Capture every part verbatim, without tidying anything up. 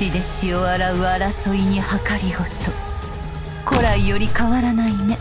血で血を洗う争いに計りごと、古来より変わらないね。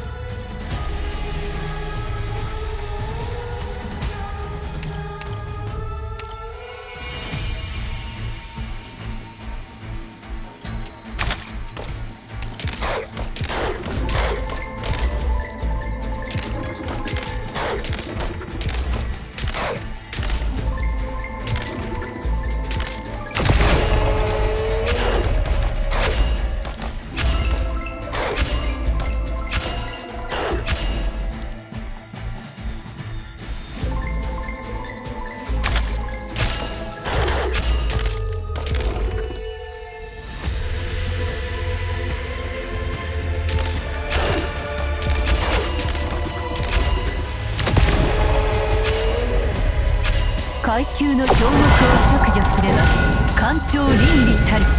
階級の標目を削除すれば官庁倫理たり。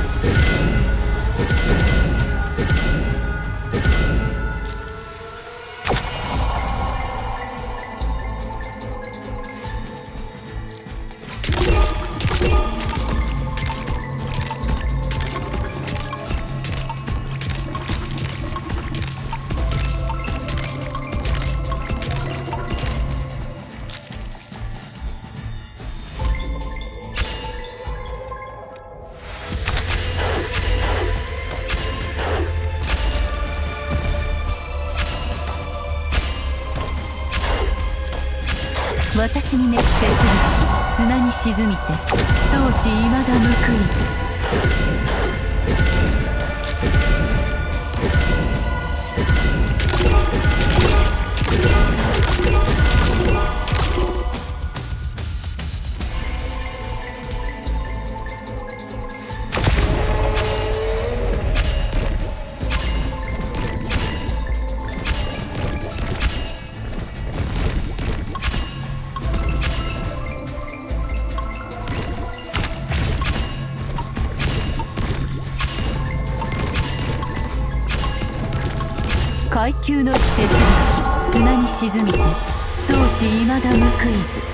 私に熱せずき砂に沈みて相思いまだ報いず。階級の季節が砂に沈みて相思いまだ報いず。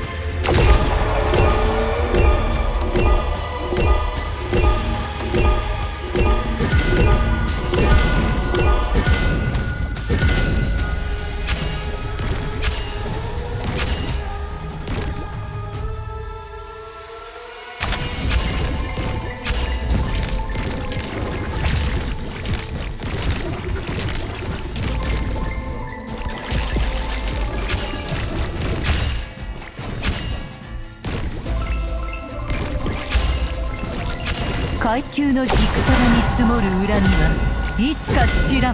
階級の軸虎に積もる恨みはいつか知らん。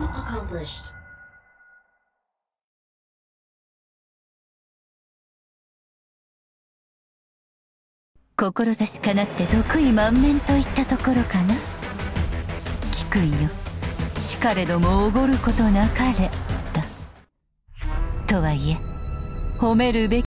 志かなって得意満面といったところかな。聞くんよ、しかれどもおごることなかれだ。とはいえ褒めるべき